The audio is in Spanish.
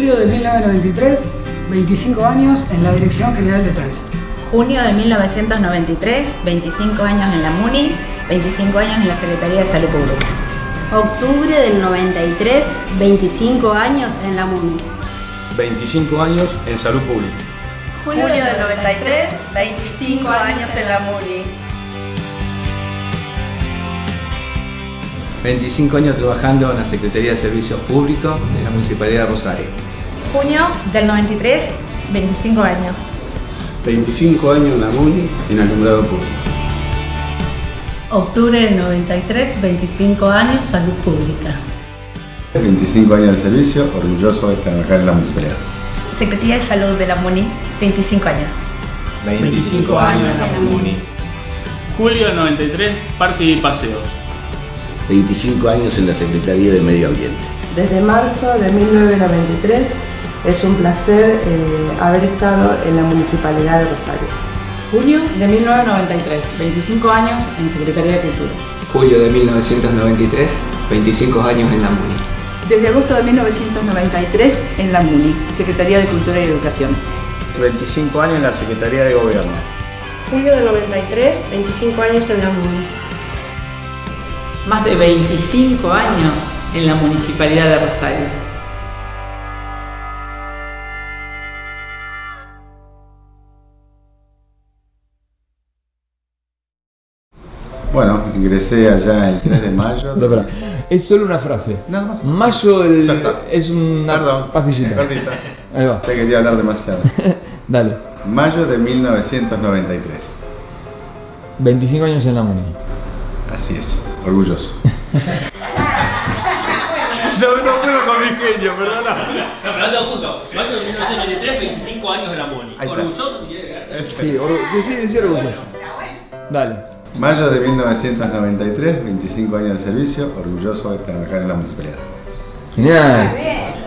Julio de 1993, 25 años en la Dirección General de Tránsito. Junio de 1993, 25 años en la MUNI, 25 años en la Secretaría de Salud Pública. Octubre del 93, 25 años en la MUNI. 25 años en Salud Pública. Julio del 93, 25 años en la MUNI. 25 años trabajando en la Secretaría de Servicios Públicos de la Municipalidad de Rosario. Junio del 93, 25 años. 25 años en la MUNI en alumbrado público. Octubre del 93, 25 años, Salud Pública. 25 años de servicio, orgulloso de trabajar en la municipalidad. Secretaría de Salud de la MUNI, 25 años. 25 años en la MUNI. Julio del 93, Parques y Paseos. 25 años en la Secretaría de Medio Ambiente. Desde marzo de 1993 es un placer haber estado en la Municipalidad de Rosario. Junio de 1993, 25 años en Secretaría de Cultura. Julio de 1993, 25 años en la MUNI. Desde agosto de 1993 en la MUNI, Secretaría de Cultura y Educación. 25 años en la Secretaría de Gobierno. Julio del 93, 25 años en la MUNI. Más de 25 años en la Municipalidad de Rosario. Bueno, ingresé allá el 3 de mayo. Espera, es solo una frase. Nada más. Mayo es una pastillita. Perdita. Ahí va. Ya quería hablar demasiado. Dale. Mayo de 1993. 25 años en la MUNI. Así es, orgulloso. No puedo con mi genio, perdona. No, pero anda juntos. Mayo de 1993, 25 años en la MUNI. ¿Orgulloso si quiere ver? Sí, orgulloso. Dale. Mayo de 1993, 25 años de servicio, orgulloso de trabajar en la municipalidad. Genial.